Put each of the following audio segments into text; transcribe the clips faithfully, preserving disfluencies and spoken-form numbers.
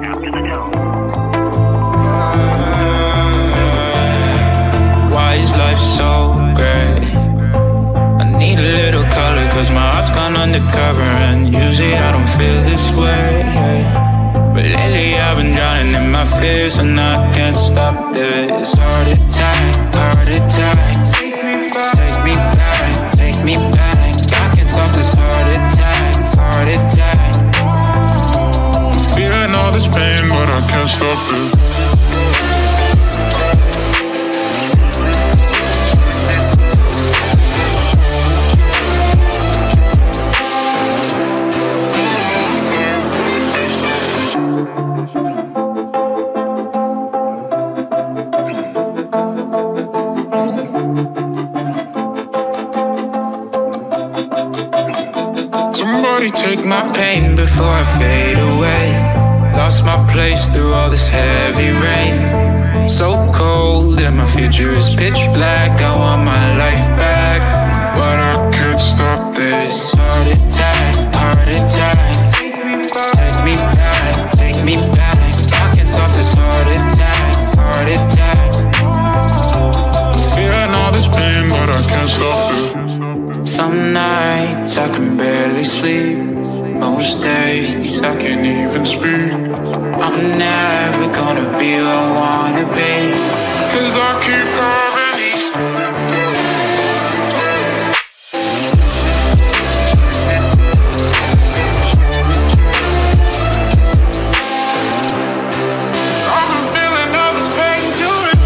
After the tone. Why is life so gray? I need a little color, cause my heart's gone undercover, and usually I don't feel this way. But lately I've been drowning in my fears, and I can't stop this. Heart attack, heart attack. Take me back, take me back. I can't stop this heart attack, heart attack. Feeling all this pain, but I can't stop it. Somebody take my pain before I fade away. Lost my place through all this heavy rain. So cold and my future is pitch black. I want my life back, but I can't stop this heart attack, heart attack. Take me back, take me back. I can't stop this heart attack, heart attack. Feeling all this pain, but I can't stop it. Some nights I can barely sleep. Most days I can't even speak. I'm never gonna be who I wanna be, cause I keep having these. I've been feeling all this pain to it.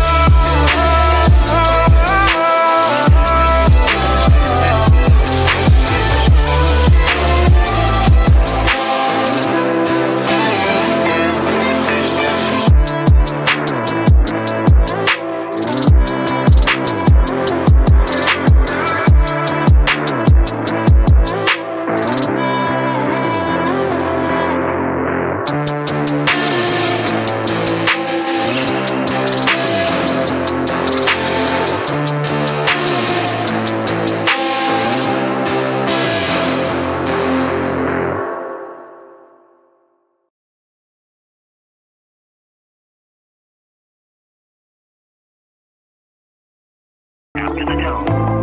After the tone.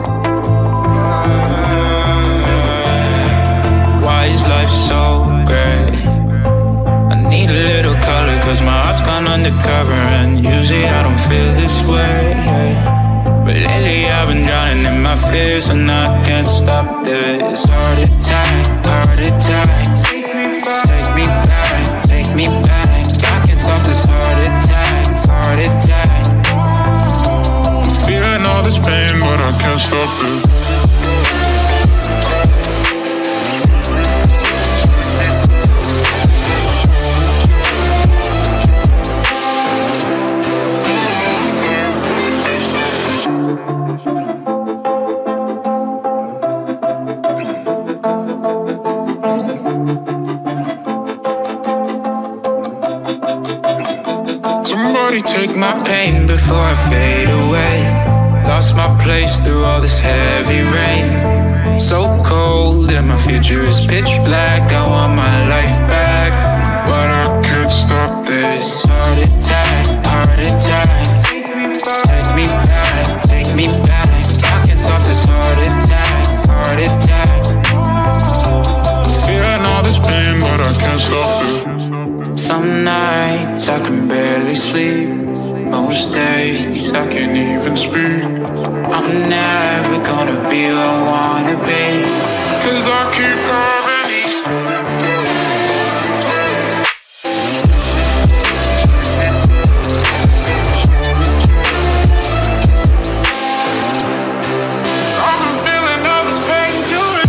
Why is life so gray? I need a little color, cause my heart's gone undercover, and usually I don't feel this way. But lately I've been drowning in my fears, and I can't stop this heart attack, heart attack. Take me back, take me back. I can't stop this heart attack, heart attack. Feeling all this pain, but I can't stop it. Somebody take my pain before I fade away. Lost my place through all this heavy rain. So cold and my future is pitch black. I want my life back, but I can't stop this heart attack, heart attack. Take me back, take me back. I can't stop this heart attack, heart attack. Feeling all this pain, but I can't stop it. Some nights I can barely sleep. Most days I can't even speak. I'm never gonna be who I wanna be, cause I keep having these. I've been feeling all this pain to it.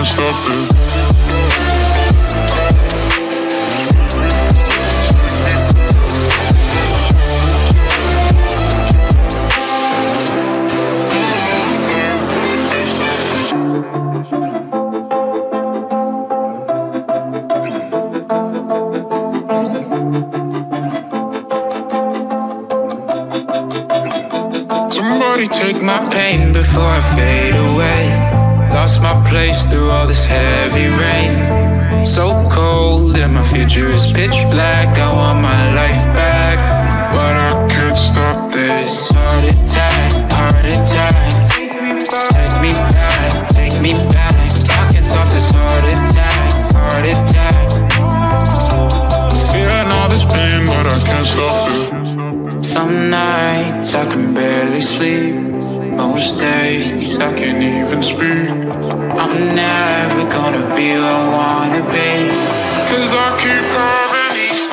can't stop it. Somebody take my pain before I fade away. Lost my place through all this heavy rain. So cold and my future is pitch black. I want my life back, But I can't stop this heart attack, heart attack. Take me back, take me back. I can't stop this heart attack, heart attack. Feeling all this pain, but I can't stop it. Some nights I can barely sleep. Most days I can't even speak. I'm never gonna be who I wanna be, 'Cause I keep having these.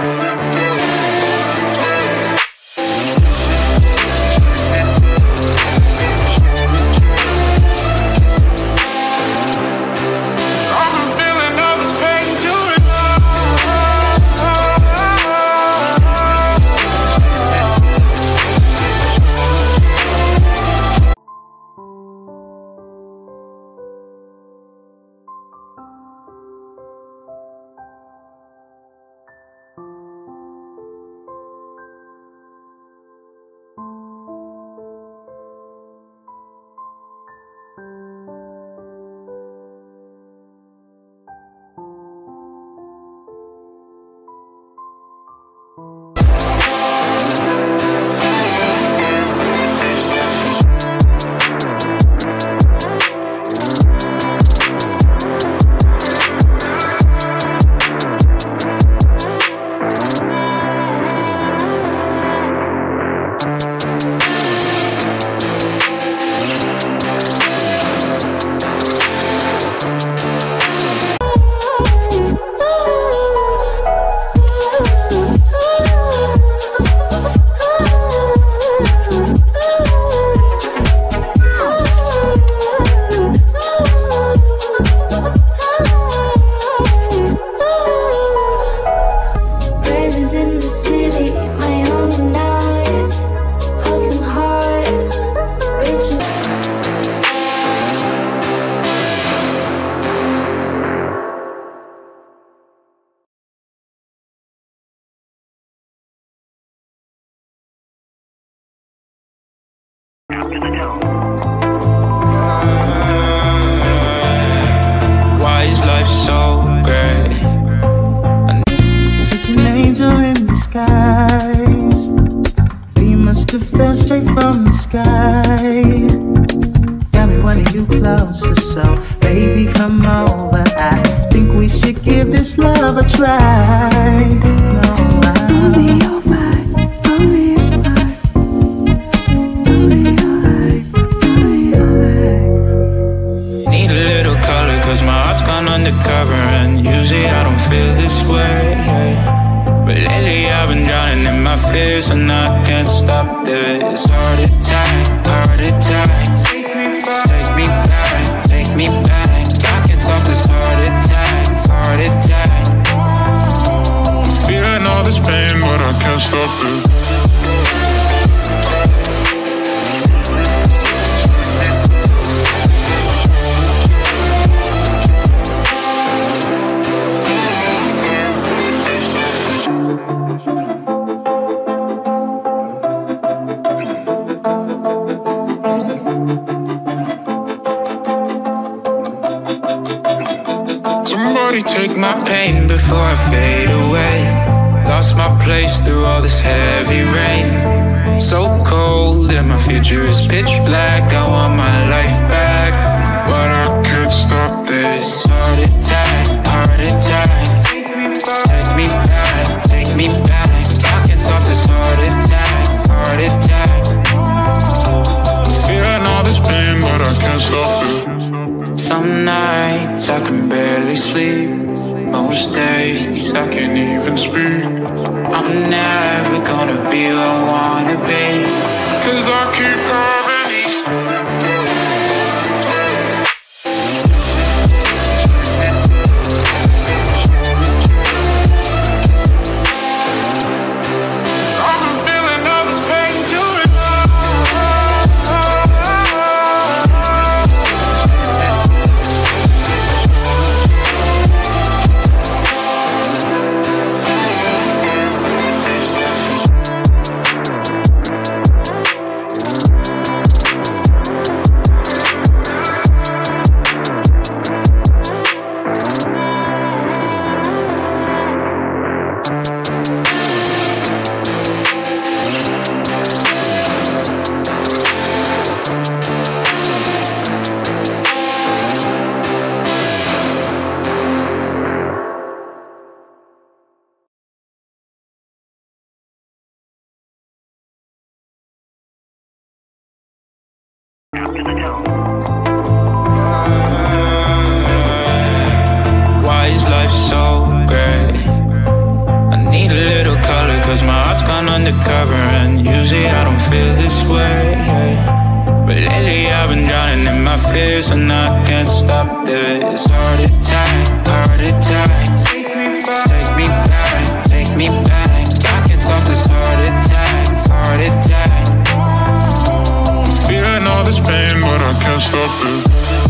I've been feeling all this pain to it. After the tone. why is life so great? Such an angel in disguise. We must have fell straight from the sky. Got me wanting you closer, so baby come over. I think we should give this love a try. No, I only your mind, only your mind, only your mind, only your mind. Need a little color cause my heart's gone undercover, and usually I don't feel this way. But lately I've been drowning in my fears, and I can't stop this heart attack, heart attack. Take me back, take me back. I can't stop this heart attack, heart attack. Feeling all this pain, but I can't stop it. Somebody take my pain before I fade away. Lost my place through all this heavy rain. So cold and my future is pitch black. I want my life back, But I can't stop this heart attack, heart attack. Take me back, take me back. I can't stop this heart attack, heart attack. Feeling all this pain, but I can't stop it. Some nights I can barely sleep. Most days I can't even Speak, I'm never gonna be who I wanna be. 'cause I keep having these. to the dome. Why is life so gray? I need a little color cause my heart's gone undercover, and usually I don't feel this way. But lately I've been drowning in my fears and I can't stop this. Heart attack, heart attack. Take me back, take me back. I can't stop this heart attack, heart attack. Feeling all this pain, but I can't stop it.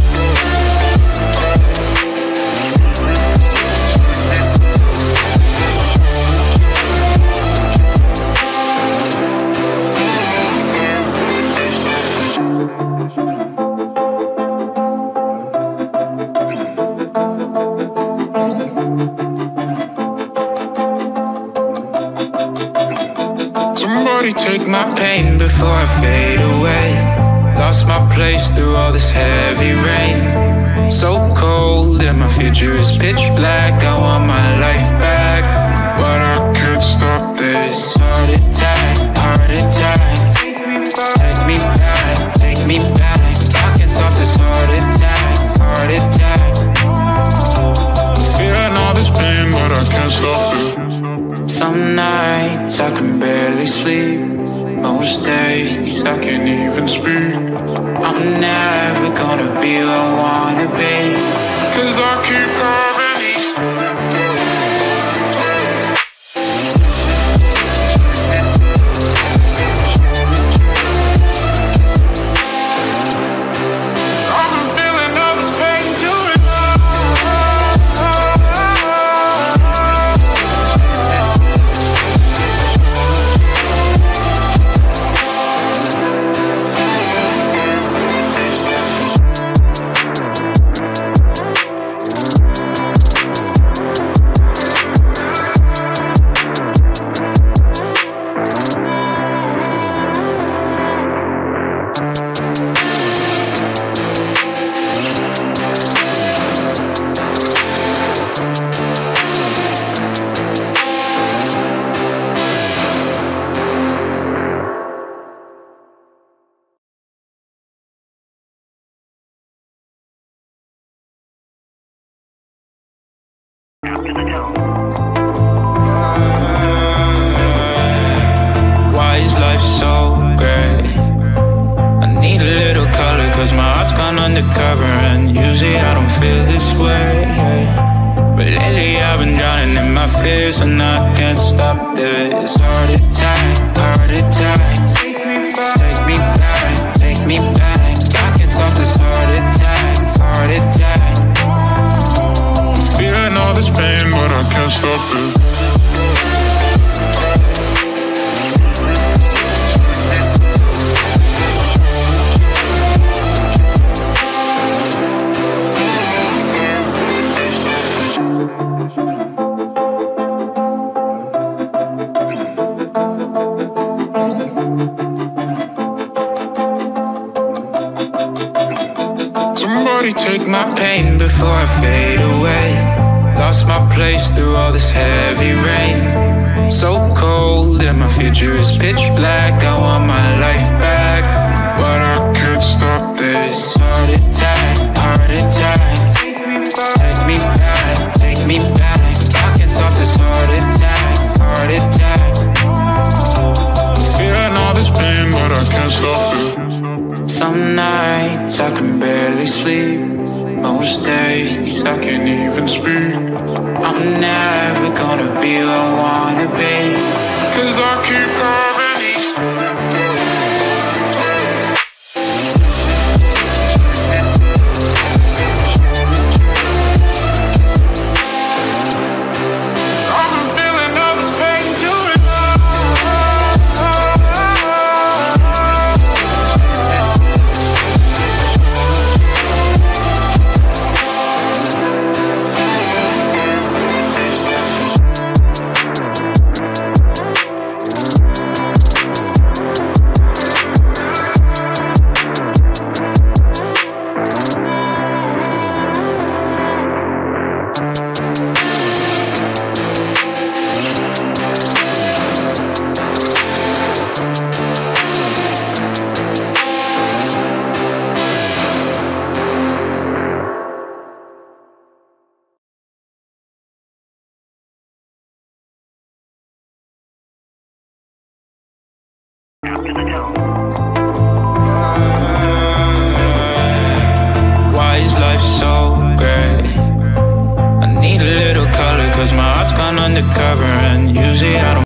Somebody take my pain before I fade away. Lost my place through all this heavy rain. So cold and my future is pitch black. I want my life back, But I can't stop this heart attack, heart attack. Take me back, take me back. I can't stop this heart attack, heart attack. Feeling all this pain, but I can't stop it. Some nights I can barely sleep. Most days I can't even speak. I'm never gonna be who I wanna be, Cause I keep having these. I've been feeling all this pain to it. To the dome. Why is life so gray? I need a little color cause my heart's gone undercover, and usually I don't feel this way. But lately I've been drowning in my fears and I can't stop this heart attack, heart attack. Take me back, take me back. I can't stop this heart attack, heart attack. Feeling all this pain, but I can't stop it. Somebody take my pain before I fade away. Lost my place through all this heavy rain. So cold and my future is pitch black. I want my life back, But I can't stop this heart attack, heart attack. Take me back, take me back. I can't stop this heart attack, heart attack. Feeling all this pain, but I can't stop it. Some nights I can barely sleep. Most days I can't even speak. I'm never gonna be who I wanna be, Cause I keep having these. I've been feeling all this pain to it. After the tone. Why is life so gray? I need a little color, cause my heart's gone undercover, and